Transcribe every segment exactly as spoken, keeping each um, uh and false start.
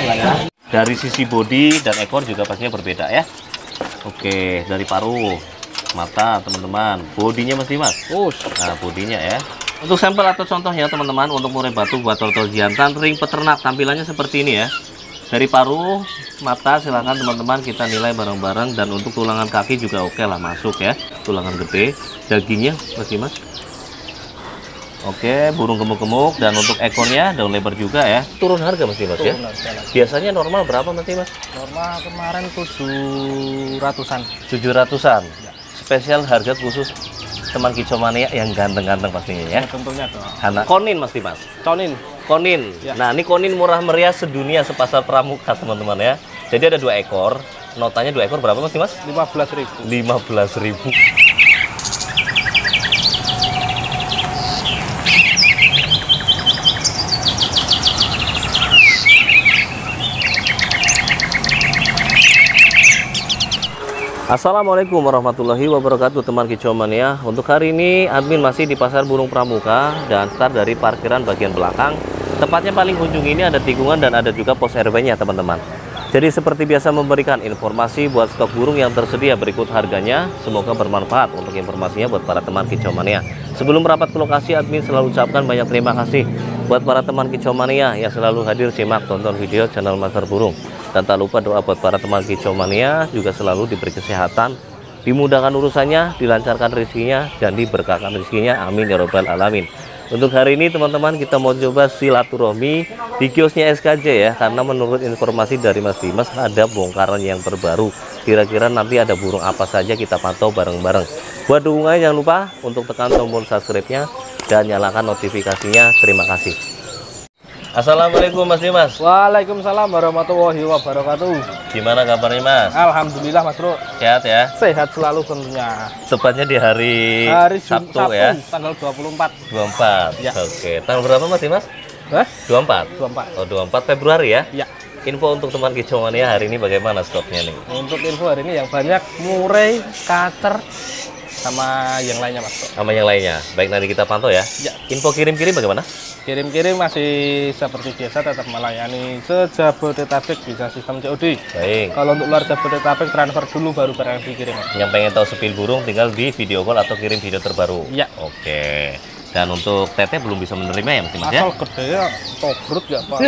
Dari sisi bodi dan ekor juga pastinya berbeda ya. Oke, dari paruh, mata teman-teman, bodinya mesti mas. Nah, bodinya ya. Untuk sampel atau contohnya teman-teman, untuk murai batu buat trotol jantan ring peternak, tampilannya seperti ini ya. Dari paruh, mata silahkan teman-teman kita nilai bareng-bareng, dan untuk tulangan kaki juga oke lah masuk ya. Tulangan gede, dagingnya mesti mas. Oke, burung gemuk-gemuk, dan untuk ekornya daun lebar juga ya. Turun harga mesti mas ya. Biasanya normal berapa mesti mas? Normal kemarin tujuh ratusan. tujuh ratusan. Ya. Spesial harga khusus teman kicomania yang ganteng-ganteng pastinya ya. Ya tentunya dong. Anak konin mesti mas. Conin. Konin. Ya. Nah, ini konin murah meriah sedunia sepasar pramuka teman-teman ya. Jadi ada dua ekor. Notanya dua ekor berapa mesti mas? lima belas ribu. lima belas ribu. Assalamualaikum warahmatullahi wabarakatuh teman kicomania. Untuk hari ini admin masih di pasar burung pramuka dan start dari parkiran bagian belakang. Tepatnya paling ujung ini ada tikungan dan ada juga pos R W-nya teman-teman. Jadi seperti biasa memberikan informasi buat stok burung yang tersedia, berikut harganya. Semoga bermanfaat untuk informasinya buat para teman kicomania. Sebelum merapat ke lokasi, admin selalu ucapkan banyak terima kasih buat para teman kicomania yang selalu hadir simak tonton video channel Master Burung. Dan tak lupa doa buat para teman kicomania juga selalu diberi kesehatan, dimudahkan urusannya, dilancarkan rezekinya, dan diberkahkan rezekinya. Amin ya robbal alamin. Untuk hari ini teman-teman kita mau coba silaturahmi di kiosnya S K J ya, karena menurut informasi dari Mas Dimas ada bongkaran yang terbaru. Kira-kira nanti ada burung apa saja kita pantau bareng-bareng. Buat dukungannya jangan lupa untuk tekan tombol subscribe-nya dan nyalakan notifikasinya. Terima kasih. Assalamualaikum Mas Dimas. Waalaikumsalam warahmatullahi wabarakatuh. Gimana kabarnya Mas? Alhamdulillah Mas Bro. Sehat ya? Sehat selalu tentunya. Tepatnya di hari, hari Sabtu, Sabtu ya? Tanggal dua puluh empat. dua puluh empat. Ya. Oke, tanggal berapa Mas Dimas? Hah? dua puluh empat? dua puluh empat. Oh, dua puluh empat Februari ya? Ya. Info untuk teman kicomania hari ini bagaimana stoknya nih? Untuk info hari ini yang banyak murai, kacer, sama yang lainnya Mas Bro. Sama yang lainnya. Baik, nanti kita pantau ya. Ya. Info kirim-kirim bagaimana? Kirim-kirim masih seperti biasa, tetap melayani se-Jabodetabek, bisa sistem C O D. Baik. Kalau untuk luar Jabodetabek transfer dulu baru barang dikirim. Yang pengen tahu sepil burung tinggal di video call atau kirim video terbaru. Ya. Oke. Dan untuk Tete belum bisa menerima ya Mas Dimas ya? Asal gede ya, tobrut ya Pak.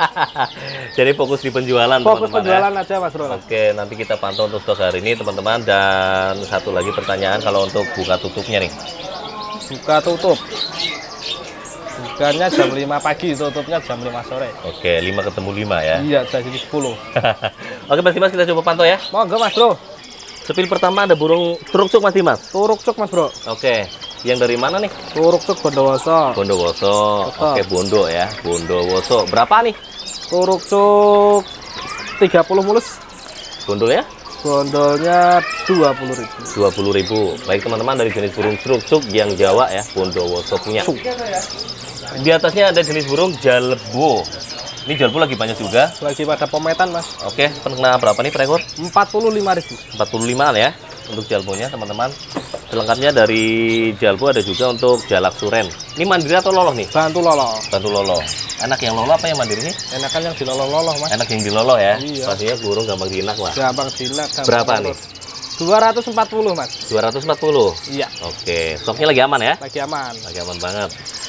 Jadi fokus di penjualan Fokus teman-teman penjualan ya? aja Mas Bro. Oke, nanti kita pantau untuk stok hari ini teman-teman. Dan satu lagi pertanyaan, kalau untuk buka tutupnya nih? Buka tutup. Bukanya jam lima pagi, tutupnya jam lima sore. Oke, lima ketemu lima ya? Iya, jadi sepuluh. Oke Mas Dimas, kita coba pantau ya. Monggo Mas Bro. Sepil pertama ada burung turuk-cuk Mas Dimas. Turuk-cuk Mas Bro. Oke, yang dari mana nih? Turuk-cuk Bondowoso. Bondowoso. Betul. Oke, Bondo ya. Bondowoso. Berapa nih? Turuk-cuk tiga puluh mulus. Bondolnya? Bondolnya dua puluh ribu. dua puluh ribu. Baik teman-teman, dari jenis burung turuk-cuk yang Jawa ya, Bondowoso punya. Di atasnya ada jenis burung jalbo. Ini jalbo lagi banyak juga. Lagi pada pemetan Mas. Oke, kena berapa nih per ekor? empat puluh lima ribu. empat puluh limaan ya untuk jalbonya teman-teman. Selengkapnya dari jalbo ada juga untuk jalak suren. Ini mandiri atau loloh nih? Bantu loloh. Bantu loloh. Enak yang loloh apa yang mandiri nih? Enakan yang diloloh-loloh Mas. Enak yang diloloh ya? Iya. Pastinya burung gampang jinak lah. Gampang jinak. gampang Berapa loloh. nih? dua ratus empat puluh Mas. dua ratus empat puluh? Iya. Oke, stoknya lagi aman ya? Lagi aman. Lagi aman banget.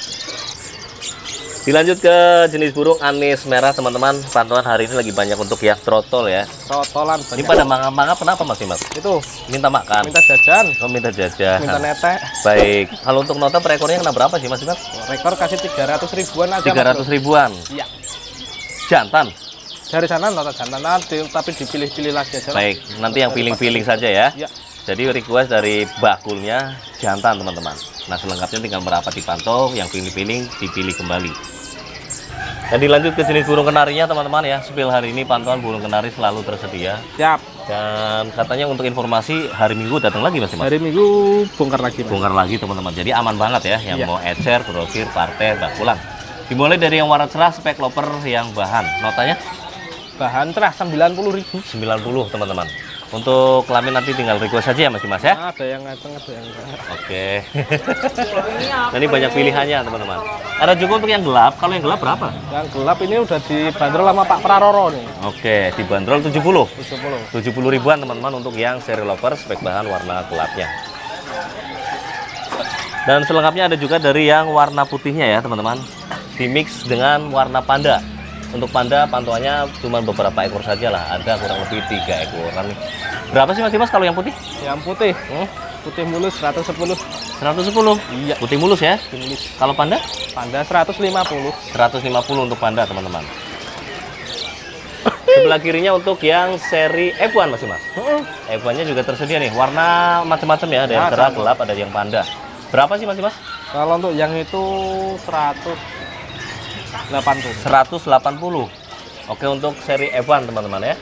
Dilanjut ke jenis burung anis merah teman-teman. Pantauan hari ini lagi banyak untuk ya trotol ya. Trotolan Ini banyak. pada mangap-mangap kenapa Mas Dimas? Itu Minta makan. minta jajan, Oh, minta jajan. minta netek. Baik. Kalau untuk nota per ekornya kena berapa sih Mas Dimas? Rekor kasih tiga ratus ribuan aja. tiga ratus ribuan. Iya. Jantan. Dari sana nota jantan nanti, tapi dipilih-pilih lagi aja. lah. Baik, nanti yang piling-piling saja ya. Iya. Jadi request dari bakulnya jantan teman-teman. Nah, selengkapnya tinggal merapat dipantau, yang piling-piling dipilih kembali. Dan dilanjut ke jenis burung kenarinya teman-teman ya. Sepil hari ini pantauan burung kenari selalu tersedia. Siap. Dan katanya untuk informasi hari Minggu datang lagi Mas Dimas. Hari Minggu bongkar lagi. Mas. Bongkar lagi teman-teman. Jadi aman banget ya yang Iya. mau ecer, grosir, partai, bakulan. Dimulai dari yang warna cerah, spek loper yang bahan. Notanya Bahan cerah sembilan puluh ribu. sembilan puluh teman-teman. Untuk kelamin nanti tinggal request saja ya Mas Dimas ya. Nah, ada yang ngaceng, ada yang enggak. Oke. Nah, ini banyak pilihannya teman-teman. Ada juga untuk yang gelap. Kalau yang gelap berapa? Yang gelap ini udah dibanderol sama Pak Praroro nih. Oke, dibanderol tujuh puluh. tujuh puluh. tujuh puluh ribuan teman-teman untuk yang seri lover spek bahan warna gelapnya. Dan selengkapnya ada juga dari yang warna putihnya ya teman-teman. Dimix dengan warna panda. Untuk panda pantuannya cuma beberapa ekor saja lah. Ada kurang lebih tiga ekoran nih. Berapa sih Mas Dimas kalau yang putih? Yang putih, hmm? putih mulus seratus sepuluh. seratus sepuluh? Iya. Putih mulus ya? Putih mulus. Kalau panda? Panda seratus lima puluh. seratus lima puluh untuk panda teman-teman. Sebelah kirinya untuk yang seri F satu Mas Dimas. F satu-nya juga tersedia nih. Warna macam-macam ya. Ada yang cerah, gelap, ada yang panda. Berapa sih Mas Dimas? Kalau untuk yang itu seratus delapan puluh. seratus delapan puluh. Oke, untuk seri F satu teman-teman ya.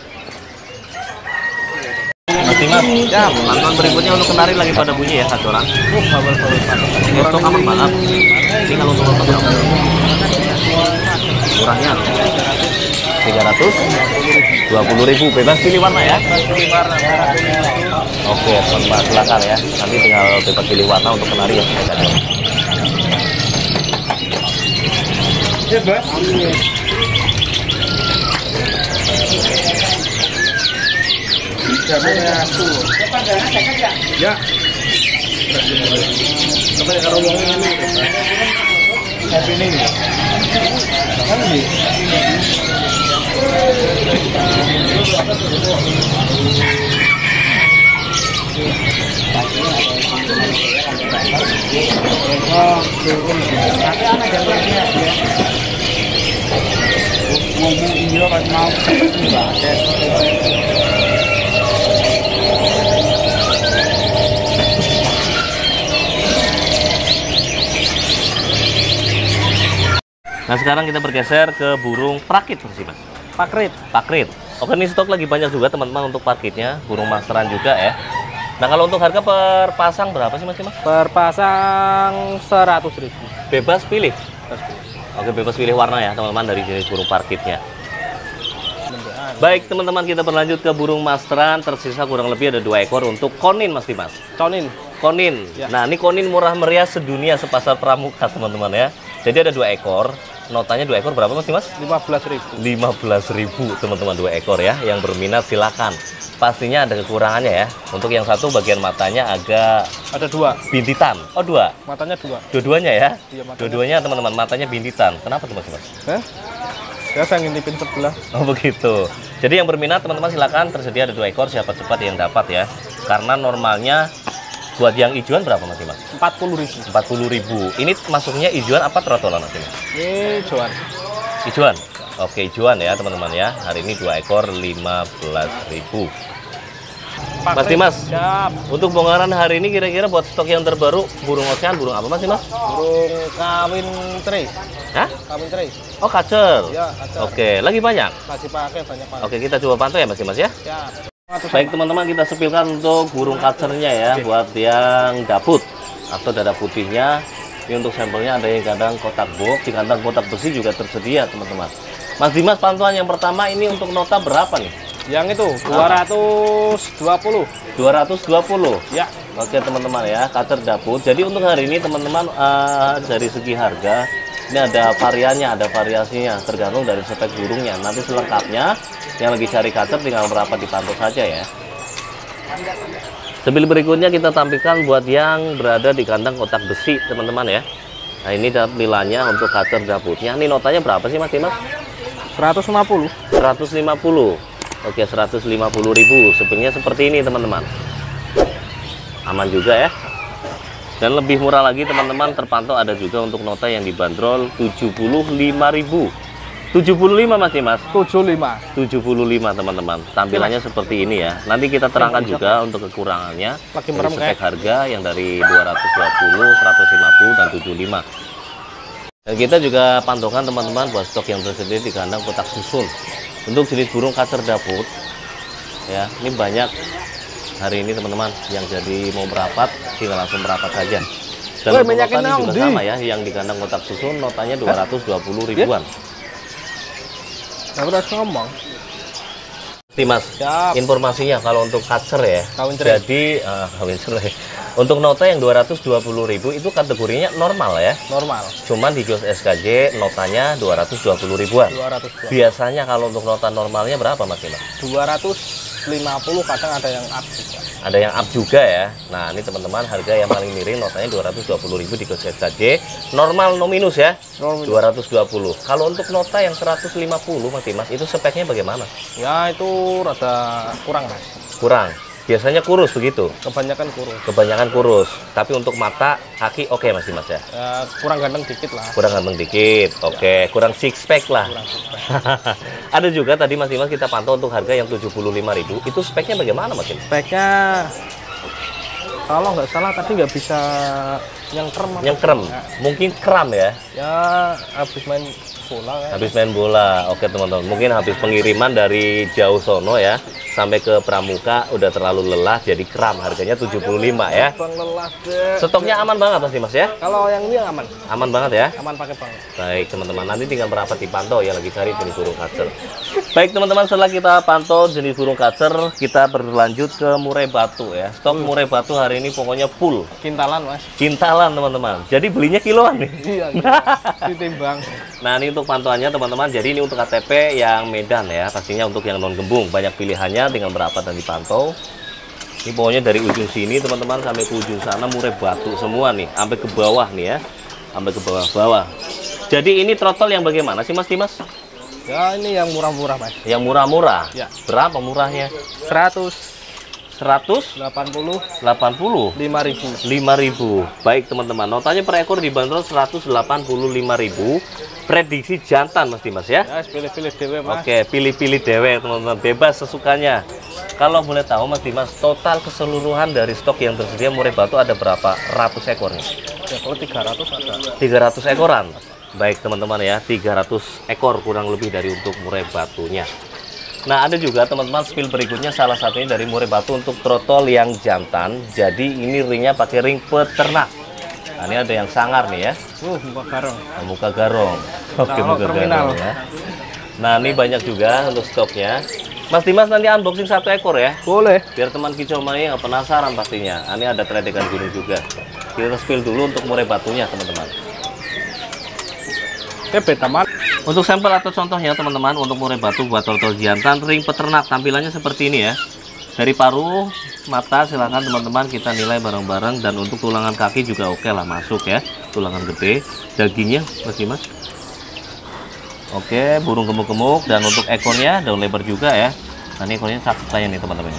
Mas Dimas, ya, pantuan berikutnya untuk kenari lagi pada bunyi ya, satu orang. Uh, bawel-bawel banget. Ini stok aman banget. Ini kalau untuk nonton berapa? Murahnya tiga ratus dua puluh ribu, bebas pilih warna ya. Oke, teman-teman silakan ya. Nanti tinggal bebas pilih warna untuk kenari ya. Bebas. Ya. Coba kalau ngomongin ini. Happy ini. Kan ini. Nah sekarang kita bergeser ke burung prakit sih Mas. Pakrit. Pakrit. Oke, ini stok lagi banyak juga teman-teman untuk pakitnya, burung masteran juga ya. Nah kalau untuk harga per pasang berapa sih Mas? Per pasang seratus ribu. Bebas pilih. Oke, bebas pilih warna ya teman-teman dari jenis burung pakitnya. Baik teman-teman, kita berlanjut ke burung masteran. Tersisa kurang lebih ada dua ekor untuk konin Mas Dimas. Konin. Konin. Ya. Nah ini konin murah meriah sedunia sepasar pramuka teman-teman ya. Jadi ada dua ekor. Notanya dua ekor berapa Mas Dimas? lima belas ribu. lima belas ribu teman-teman, dua ekor ya. Yang berminat silakan. Pastinya ada kekurangannya ya. Untuk yang satu bagian matanya agak Ada dua. bintitan. Oh dua. Matanya dua. Dua-duanya ya. Iya, matanya. Dua-duanya teman-teman matanya bintitan. Kenapa tuh Mas Dimas? Hah? Ya saya ngintipin sebelah. Oh begitu. Jadi yang berminat teman-teman silakan, tersedia ada dua ekor, siapa cepat yang dapat ya. Karena normalnya buat yang ijuan berapa Mas Dimas? empat puluh ribu. empat puluh ribu. Ini masuknya ijuan apa trotolan Mas Dimas? Ini Joan. Ijuan. Oke, ijuan ya teman-teman ya. Hari ini dua ekor lima belas ribu. Mas Dimas, siap. untuk bongkaran hari ini kira-kira buat stok yang terbaru burung ocean, burung apa Mas Dimas? Burung kawin teri. Hah? Kawin teri. Oh, kacer. Ya, kacer. Oke, lagi banyak. Masih pakai banyak banget. Oke, kita coba pantau ya Mas Dimas ya. Siap. Baik teman-teman, kita sepilkan untuk burung kacernya ya. Buat yang daput atau dada putihnya. Ini untuk sampelnya ada yang kandang kotak box, di kandang kotak besi juga tersedia teman-teman. Mas Dimas, pantauan yang pertama ini untuk nota berapa nih? Yang itu dua ratus dua puluh. dua ratus dua puluh. Ya. Oke teman-teman ya, kacer daput. Jadi untuk hari ini teman-teman uh, dari segi harga ini ada variannya, ada variasinya, tergantung dari spek burungnya. Nanti selengkapnya yang lagi cari kacer tinggal merapat dipantau saja ya. Sambil berikutnya kita tampilkan buat yang berada di kandang kotak besi teman-teman ya. Nah ini tampilannya untuk kacer daputnya. Ini notanya berapa sih Mas Dimas? seratus lima puluh. seratus lima puluh. Oke, seratus lima puluh ribu. Sebenarnya seperti ini teman-teman. Aman juga ya. Dan lebih murah lagi teman-teman, terpantau ada juga untuk nota yang dibanderol tujuh puluh lima ribu. tujuh puluh lima Mas Dimas. tujuh puluh lima. tujuh puluh lima teman-teman. Tampilannya seperti ini ya. Nanti kita terangkan juga untuk kekurangannya. Lagi dari merem spek kayak. harga yang dari dua ratus dua puluh, seratus lima puluh dan tujuh puluh lima. Dan kita juga pantaukan teman-teman buat stok yang tersedia di kandang kotak susun. Untuk jenis burung kacer daput ya, ini banyak hari ini teman-teman yang jadi mau merapat, tinggal langsung merapat saja. Dan Woy, untuk banyakin notanya juga di. sama ya, yang di kandang kotak susun notanya dua ratus dua puluh ribuan. Aku harus ngomong. Nih Mas, Siap. informasinya kalau untuk kacer ya, Kawin cerai. jadi uh, kawin cerai. Untuk nota yang dua ratus dua puluh ribu itu kategorinya normal ya. Normal. Cuman di kios S K J notanya dua ratus dua puluh ribuan. dua ratus Biasanya kalau untuk nota normalnya berapa Mas Mas? dua ratus lima puluh, kadang ada yang up juga. Ada yang up juga ya. Nah, ini teman-teman harga yang paling miring notanya dua ratus dua puluh ribu di kios S K J. Normal no minus ya. Normal. dua ratus dua puluh. Kalau untuk nota yang seratus lima puluh Mas Mas, itu speknya bagaimana? Ya itu rada kurang Mas. Kurang. Biasanya kurus begitu. Kebanyakan kurus. Kebanyakan kurus. Tapi untuk mata, kaki oke Mas Mas ya. Ya, kurang ganteng dikit lah. Kurang ganteng dikit. Oke, kurang six pack lah. Kurang suspek. Ada juga tadi Mas Mas kita pantau untuk harga yang tujuh puluh lima ribu. Itu speknya bagaimana Mas Mas? Speknya kalau nggak salah tadi nggak bisa yang krem. apa? Yang krem. Ya, Mungkin kram ya. ya habis main bola kan. Habis main bola. Oke teman-teman, mungkin habis pengiriman dari jauh sono ya sampai ke Pramuka udah terlalu lelah jadi kram, harganya tujuh puluh lima ya. Bang lelah deh. Stoknya aman banget Mas Mas ya. Kalau yang ini aman. Aman banget ya. Aman pakai bang. Baik teman-teman, nanti tinggal merapat dipantau ya lagi cari jenis burung kacer. Baik teman-teman, setelah kita pantau jenis burung kacer, kita berlanjut ke murai batu ya. Stok murai batu hari ini pokoknya full. Kintalan Mas. Kintalan teman-teman. Jadi belinya kiloan nih. Iya. Ditimbang. Nah ini untuk pantauannya teman-teman. Jadi ini untuk K T P yang Medan ya. Pastinya untuk yang non gembung banyak pilihannya, tinggal merapat dan dipantau. Ini pokoknya dari ujung sini teman-teman sampai ke ujung sana murai batu semua nih, sampai ke bawah nih ya, sampai ke bawah-bawah. Jadi ini trotol yang bagaimana sih Mas Dimas? Ya ini yang murah-murah Mas. Yang murah-murah. Ya. Berapa murahnya? seratus seratus delapan puluh delapan puluh lima ribu. lima ribu. Baik teman-teman, notanya per ekor dibanderol seratus delapan puluh lima ribu. Prediksi jantan Mas Dimas ya. Ya pilih-pilih dewe Mas. Oke, pilih-pilih dewe teman-teman, bebas sesukanya. Kalau boleh tahu Mas Dimas, total keseluruhan dari stok yang tersedia murai batu ada berapa ratus ekor nih? Ya kalau tiga ratus ada. tiga ratus ekoran. Baik teman-teman ya, tiga ratus ekor kurang lebih dari untuk murai batunya. Nah ada juga teman-teman spill berikutnya, salah satunya dari murai batu untuk trotol yang jantan. Jadi ini ringnya pakai ring peternak. Nah, ini ada yang sangar nih ya. Uh, muka garong. Nah, muka garong. Oke, Kalau muka terminal. garong ya. Nah ini banyak juga untuk stoknya. Mas Dimas nanti unboxing satu ekor ya. Boleh. Biar teman kicau mania nggak penasaran pastinya. Nah, ini ada tredekan gunung juga. Kita spill dulu untuk murai batunya teman-teman. Oke, beta man. Untuk sampel atau contohnya teman-teman, untuk murai batu buat trotol jantan ring peternak tampilannya seperti ini ya. Dari paruh, mata silahkan teman-teman kita nilai bareng-bareng, dan untuk tulangan kaki juga oke lah masuk ya, tulangan gede. Dagingnya masih mas. Oke, burung gemuk-gemuk, dan untuk ekornya daun lebar juga ya. Nah ini ekornya cakep kayak nih teman-teman.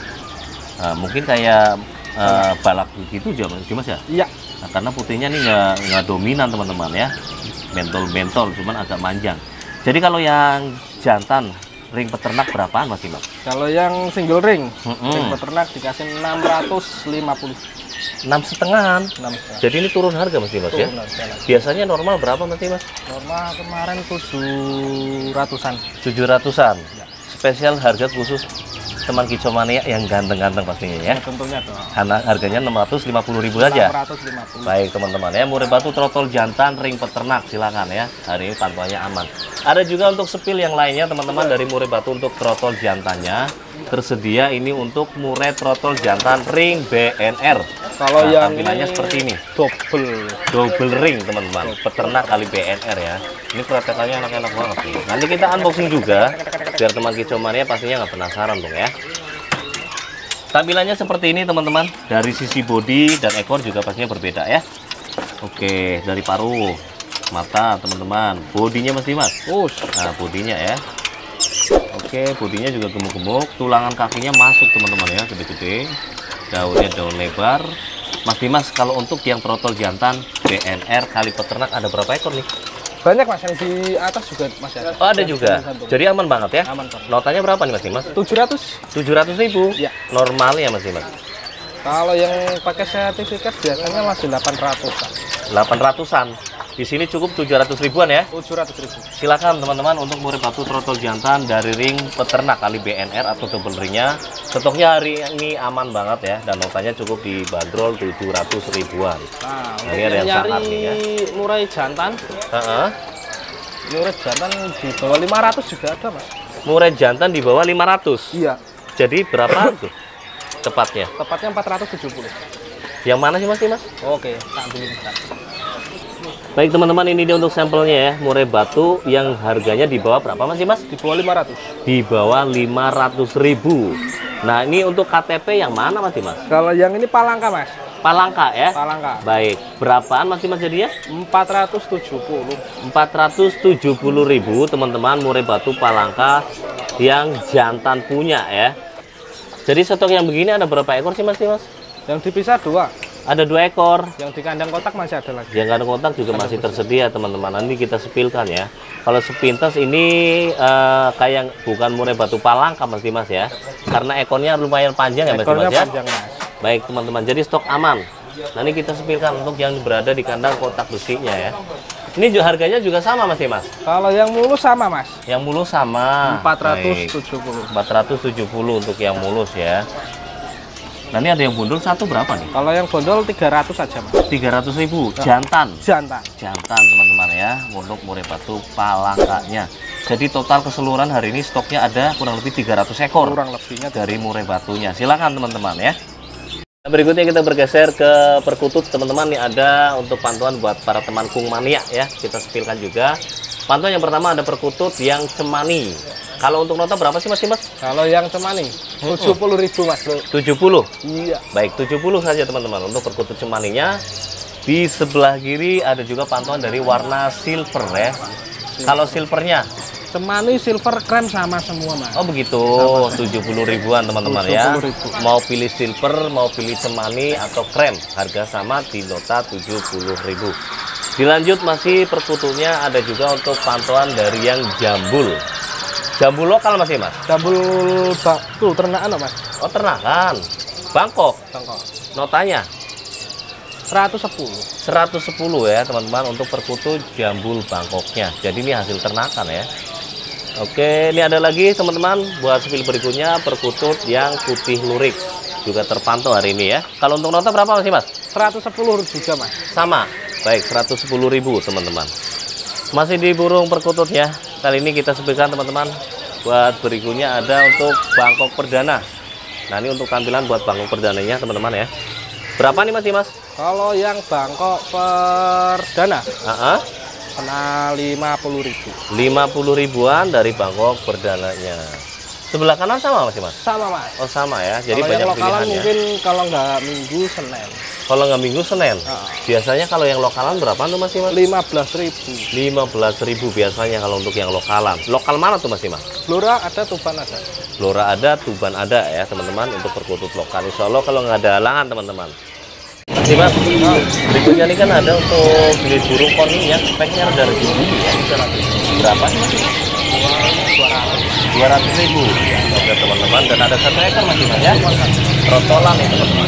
Nah, mungkin kayak uh, balak gitu aja mas ya. Iya. Nah, karena putihnya nih nggak nggak dominan teman-teman ya, bentol-bentol, cuman agak manjang. Jadi kalau yang jantan ring peternak berapaan Mas Dimas? Kalau yang single ring, Mm-mm. ring peternak dikasih enam ratus lima puluh. Enam setengahan. enam setengah. Jadi ini turun harga Mas Dimas ya? Turun harga. Biasanya normal berapa Mas Dimas? Normal kemarin tujuh ratusan. Tujuh ratusan. Ya. Spesial harga khusus teman kicau mania yang ganteng-ganteng pastinya ya. Ya, tentunya dong. Karena harganya enam ratus lima puluh ribu saja. enam ratus lima puluh. Baik teman-teman ya, murai batu trotol jantan ring peternak silakan ya. Hari ini pantauannya aman. Ada juga untuk sepil yang lainnya teman-teman dari murai batu untuk trotol jantannya. Tersedia ini untuk murai trotol jantan ring B N R. Kalau Nah, yang tampilannya ini seperti ini. double. Double ring teman-teman. Peternak kali B N R ya. Ini praktekannya enak-enak banget nih. Nanti kita unboxing juga biar teman kicau mania pastinya nggak penasaran dong ya. Tampilannya seperti ini teman-teman. Dari sisi bodi dan ekor juga pastinya berbeda ya. Oke, dari paruh, mata teman-teman. Bodinya Mas Dimas. Us. Nah, bodinya ya. Oke, bodinya juga gemuk-gemuk. Tulangan kakinya masuk teman-teman ya, gede-gede. Daunnya daun lebar. Mas Dimas, kalau untuk yang trotol jantan B N R kali peternak ada berapa ekor nih? Banyak Mas, yang di atas juga Mas ada. Oh, ada juga. Jadi aman banget ya. Aman Pak. Notanya berapa nih Mas Dimas? tujuh ratus. tujuh ratus ribu. Iya. Normalnya Mas Dimas. Kalau yang pakai sertifikat biasanya masih delapan ratus. delapan ratusan. Di sini cukup tujuh ratus ribuan ya. tujuh ratus ribu. Silakan teman-teman untuk murai batu trotol jantan dari ring peternak kali B N R atau double ringnya. Stoknya hari ini aman banget ya, dan notanya cukup dibanderol tujuh ratus ribuan. Nah, Nah, ini ada yang nyari sangat nih ya. murai jantan, Heeh. murai jantan di bawah lima ratus juga ada Mas. Murai jantan di bawah lima ratus. Iya. Jadi berapa tuh tepatnya? Tepatnya empat ratus tujuh puluh. Yang mana sih Mas Dimas? Oke, tak ambilin bentar. Baik teman-teman, ini dia untuk sampelnya ya. Murai batu yang harganya di bawah berapa Mas Dimas? Di bawah lima ratus. Di bawah lima ratus ribu. Nah, ini untuk K T P yang mana Mas Dimas? Kalau yang ini Palangka, Mas. Palangka ya? Palangka. Baik, berapaan Mas Dimas jadinya? empat ratus tujuh puluh. empat ratus tujuh puluh ribu teman-teman, murai batu Palangka yang jantan punya ya. Jadi stok yang begini ada berapa ekor sih Mas Dimas? Yang dipisah dua. Ada dua ekor. Yang di kandang kotak masih ada lagi. Yang kandang kotak juga masih tersedia teman-teman. Nanti kita sepilkan ya. Kalau sepintas ini uh, kayak bukan murai batu Palangka Mas Dimas ya. Karena ekornya lumayan panjang ya Mas Ekornya Dimas ya. panjang, Mas. Baik teman-teman, jadi stok aman. Nanti kita sepilkan untuk yang berada di kandang kotak besinya ya. Ini juga harganya juga sama Mas Dimas. Kalau yang mulus sama, Mas. Yang mulus sama. empat ratus tujuh puluh. empat ratus tujuh puluh untuk yang mulus ya. Nah ini ada yang bondol satu berapa nih? Kalau yang bondol tiga ratus aja, Mas. tiga ratus ribu jantan. Jantan. Jantan teman-teman ya, untuk murai batu Palangkanya. Jadi total keseluruhan hari ini stoknya ada kurang lebih tiga ratus ekor. Kurang lebihnya dari murai batunya. Silakan teman-teman ya. Nah, berikutnya kita bergeser ke perkutut teman-teman. Ini ada untuk pantauan buat para teman kung mania ya. Kita sepilkan juga. Pantauan yang pertama ada perkutut yang cemani. Kalau untuk nota berapa sih Mas Dimas? Kalau yang cemani tujuh puluh ribu Mas. tujuh puluh. Iya. Baik, tujuh puluh saja teman-teman untuk perkutut cemaninya. Di sebelah kiri ada juga pantauan dari warna silver ya. Kalau silvernya cemani silver krem sama semua Mas. oh begitu, tujuh puluh ribuan teman-teman ya. tujuh puluh ribu. Mau pilih silver, mau pilih cemani atau krem, harga sama di nota tujuh puluh ribu. Dilanjut masih perkututnya ada juga untuk pantauan dari yang jambul. Jambul lokal masih Mas? Jambul bak tuh ternakan Mas. Oh ternakan. Bangkok. Bangkok. Notanya seratus sepuluh. seratus sepuluh ya teman-teman untuk perkutut jambul Bangkoknya. Jadi ini hasil ternakan ya. Oke, ini ada lagi teman-teman buat sepil berikutnya perkutut yang putih lurik juga terpantau hari ini ya. Kalau untuk nota berapa masih Mas? seratus sepuluh juga Mas. Sama. Baik, seratus sepuluh ribu teman-teman. Masih di burung perkututnya. Kali ini kita sepilkan teman-teman. Buat berikutnya ada untuk Bangkok perdana. Nah, ini untuk tampilan buat Bangkok perdananya teman-teman ya. Berapa nih Mas Dimas? Kalau yang Bangkok perdana, uh-huh. kena lima puluh ribu. lima puluh ribuan dari Bangkok perdananya. Sebelah kanan sama Mas Dimas? Sama Mas. Oh sama ya. Jadi kalau banyak yang lokalan pilihannya. mungkin kalau nggak Minggu Senin. Kalau nggak Minggu Senin. Uh. Biasanya kalau yang lokalan berapa tuh Mas Dimas? lima belas ribu. lima belas ribu biasanya kalau untuk yang lokalan. Lokal mana tuh Mas Dimas? Blora ada, Tuban ada. Blora ada, Tuban ada ya teman-teman untuk perkutut lokal. Insya Allah kalau nggak ada halangan teman-teman. Mas Dimas, berikutnya ini kan ada untuk jenis burung koni ya, speknya ada lebih tinggi ya. Berapa sih Mas? dua ratus ribu. Oke teman-teman, dan ada satu ekor Mas Dimas ya. Trotolan nih teman-teman.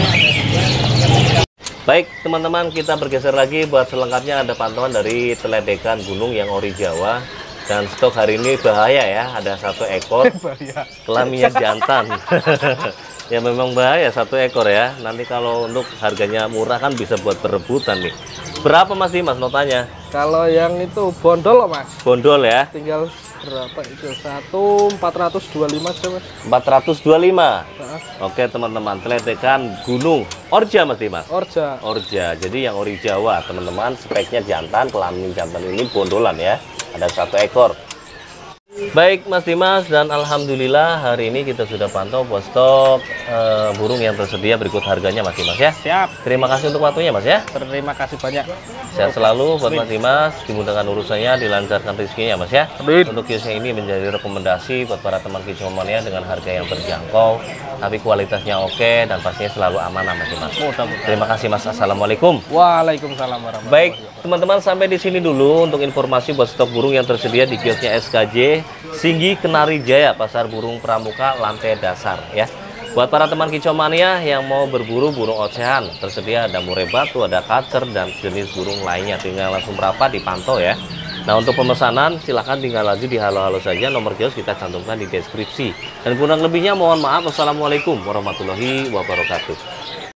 Baik teman-teman, kita bergeser lagi buat selengkapnya ada pantauan dari teledekan gunung yang ori Jawa. Dan stok hari ini bahaya ya, ada satu ekor kelaminnya jantan. Ya memang bahaya satu ekor ya. Nanti kalau untuk harganya murah kan bisa buat berebutan nih. Berapa Mas Dimas notanya? Kalau yang itu bondol Mas. Bondol ya. Tinggal berapa itu? Satu empat ratus dua puluh lima Mas. empat ratus dua puluh lima. Nah. Oke teman-teman, teledekan gunung Orja Mas Dimas. Orja. Orja. Jadi yang ori Jawa teman-teman, speknya jantan, kelamin jantan ini bondolan ya. Ada satu ekor. Baik Mas Dimas, dan alhamdulillah hari ini kita sudah pantau buat stok e, burung yang tersedia. Berikut harganya Mas Dimas ya. Siap. Terima kasih untuk waktunya Mas ya. Terima kasih banyak. Sehat selalu buat Mas Dimas, dimudahkan urusannya, dilancarkan rezekinya Mas ya. Amin. Untuk kiosnya ini menjadi rekomendasi buat para teman kicauannya dengan harga yang terjangkau, tapi kualitasnya oke dan pastinya selalu amanah Mas Dimas. Terima kasih Mas. Assalamualaikum. Waalaikumsalam warahmatullahi Baik wabarakatuh. teman-teman, sampai di sini dulu untuk informasi buat stok burung yang tersedia di kiosnya S K J Singgi Kenari Jaya, Pasar Burung Pramuka, lantai dasar ya. Buat para teman kicau mania yang mau berburu burung ocehan, tersedia ada murai batu, ada kacer dan jenis burung lainnya. Tinggal langsung merapat dipantau ya. Nah untuk pemesanan silahkan tinggal aja di halo-halo saja, nomor kios kita cantumkan di deskripsi. Dan kurang lebihnya mohon maaf. Wassalamualaikum warahmatullahi wabarakatuh.